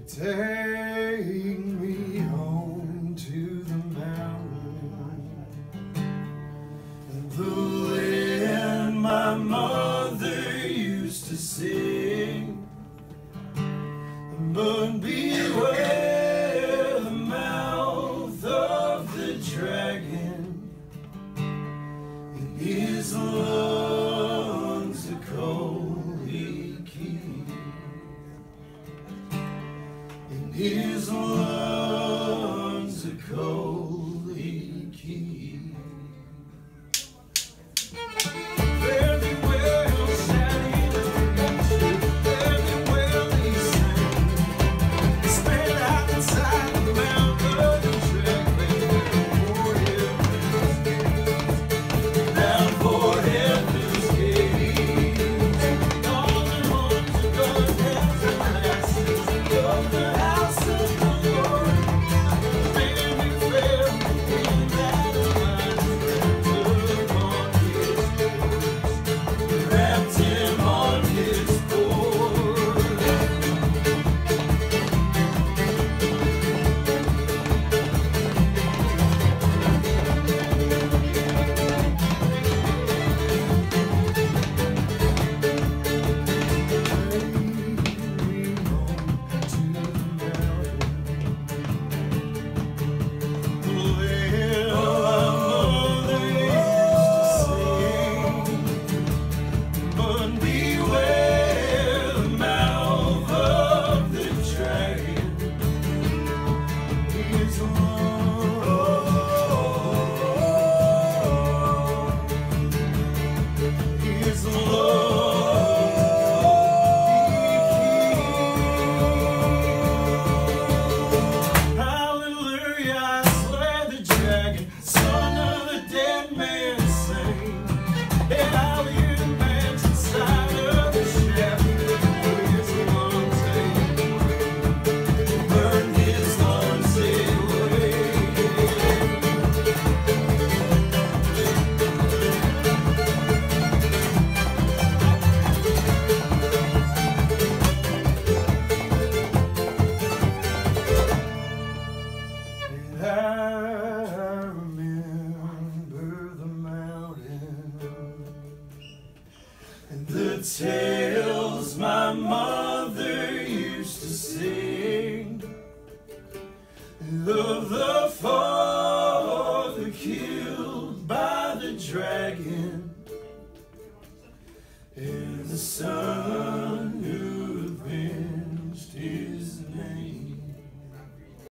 Take me home to the mountain, the land my mother used to sing. But beware the mouth of the dragon, in his lungs a cold he keeps. In his lungs a cold he keeps. Very well shall he dance, very well he sang. He sped out inside the mouth of the dragon, down for heaven's gates. All the horns of God has and lasses of the house of the Lord. Man who fell in that wrapped him on his board. Son of the dead man sang, and I'll hear the man's inside of the shaft. His lungs burn his lungs away. And I remember the mountain and the tales my mother used to sing of the father killed by the dragon and the son who avenged his name.